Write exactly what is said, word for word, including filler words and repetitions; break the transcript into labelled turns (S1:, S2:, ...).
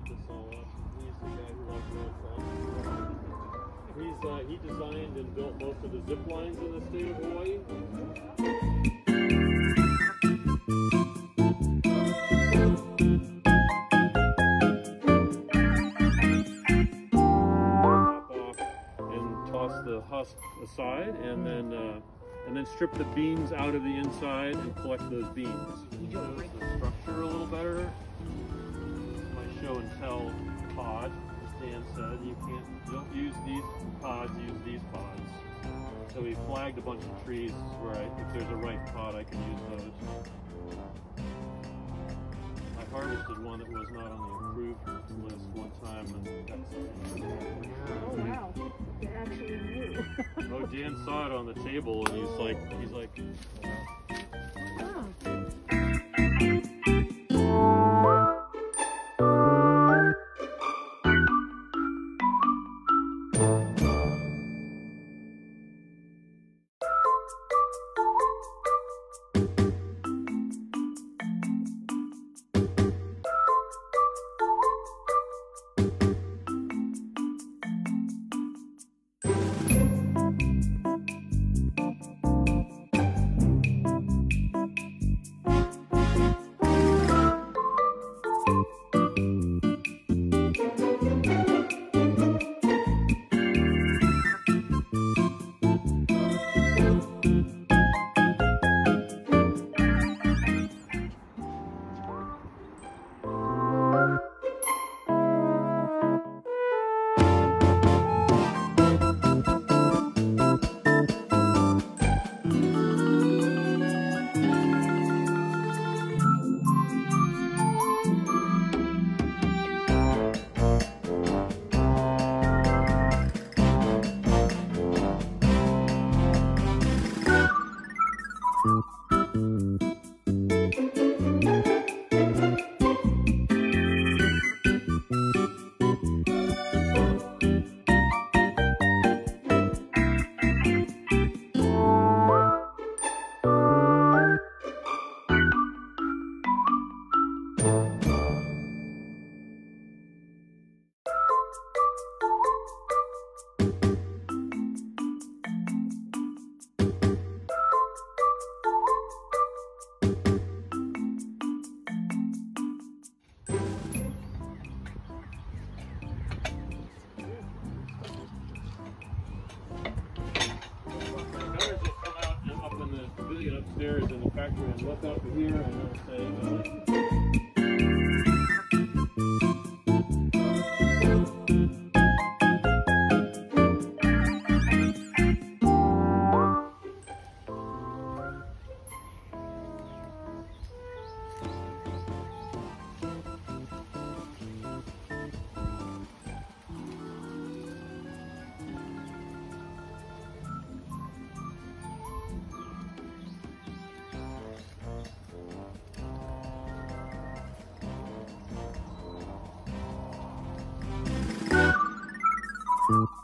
S1: this all up. He's the guy who loves road fun. He's uh, he designed and built most of the zip lines in the state of Hawaii. The husk aside, and then uh, and then strip the beans out of the inside and collect those beans. Shows the structure a little better. My show and tell pod, as Dan said, you can't you don't use these pods, use these pods. So we flagged a bunch of trees where I, if there's a right pod, I can use those. I harvested one that was not on the approved list one time, and that's
S2: oh wow, it actually knew.
S1: Oh, Dan saw it on the table, and he's like, he's like,
S2: Oh.
S1: upstairs in the factory and look up here and they'll say, uh,
S3: Thank you.